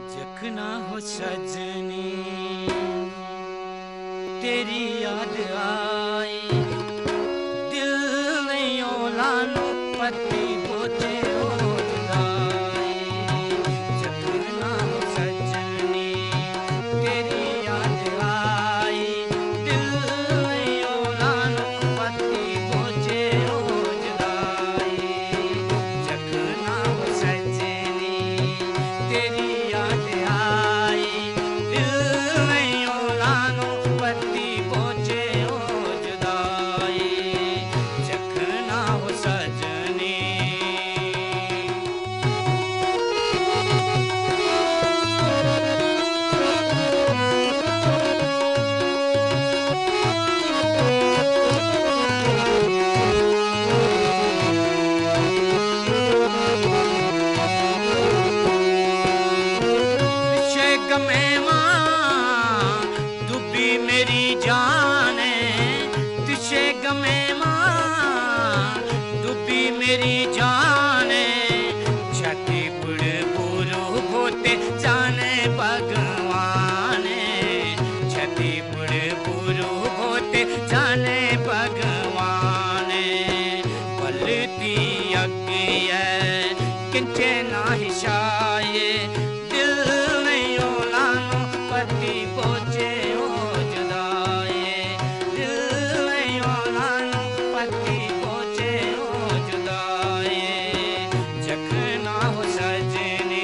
जखना हो सजनी तेरी याद आई, दिल नहीं ओलानो पति पोचे हो जुदाई। जखना हो सजनी तेरी याद आई, दिल नहीं ओलानो पति पोचे हो जुदाई। जखना हो सजनी तेरी याद आई, दिल नहीं ओलानो पति पोचे हो जुदाई। जखना हो सजनी गमे मां डूबी मेरी जाने, तुझे गमे मां डूबी मेरी जाने। छाती बुड़ बुरू होते जाने भगवाने, छाती बुड़ बुरू होते जाने भगवाने। पलती अगे है किंचे ना हिशाए, दिल नहीं ओलानो पति पोचे हो जुदाई। दिल नहीं ओलानो पति पोचे हो जुदाई। जखना हो सजनी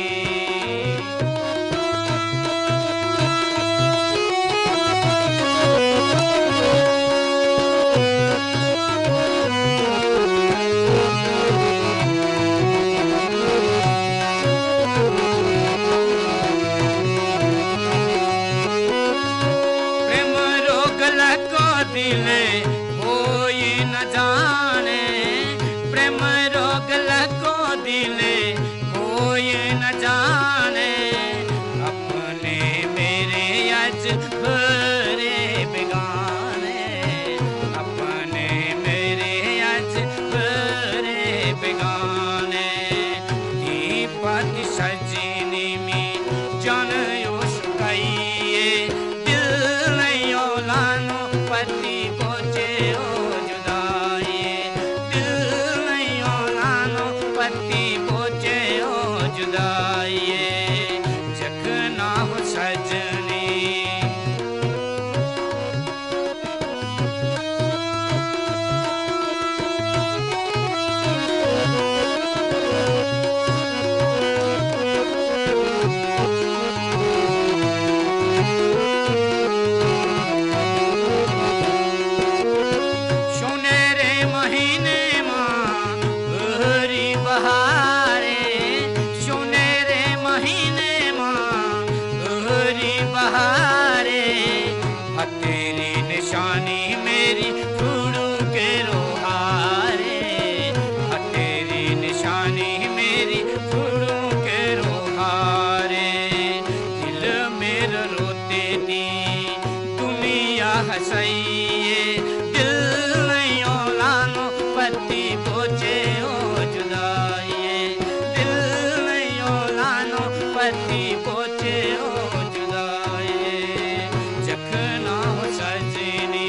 दिले कोई न जाने, प्रेम रोग लको दिले कोई न जाने। अपने मेरे अज भरे बेगाने, अपने मेरे अज भरे बेगाने। दीपक सजनी में जन उसकाइए, दिल नहीं ओलानो पति पोचे हो जुदाई। दिल नहीं ओलानो पति पोचे हो जुदाई। जखना हो सजनी तेरी निशानी मेरी फूड़ू के रोहारे, तेरी निशानी मेरी फूड़ू के रोहारे। दिल मेरा रोते दी दुनिया हंसाइए, दिल नहीं ओलानो पति पोचे हो जुदाई। दिल नहीं ओलानो पति पोचे हो जुदाई। जखना हो सजनी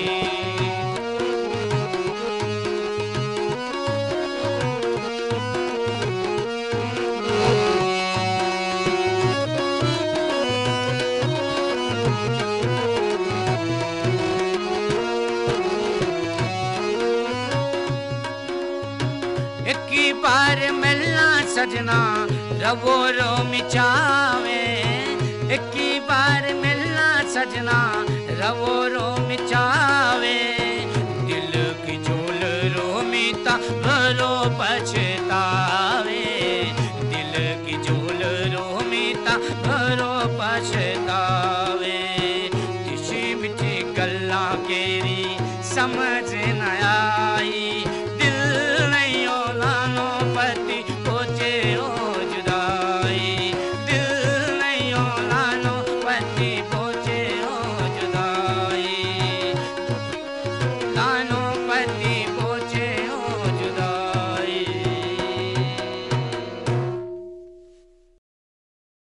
एक बार मिलना सजना रवो रो मिचावे। एक बार मिलना सजना रवो रो मिचावे। दिल की झोल रो मिता भरो पछतावे, दिल की झोल रो मिता भरो पछतावे।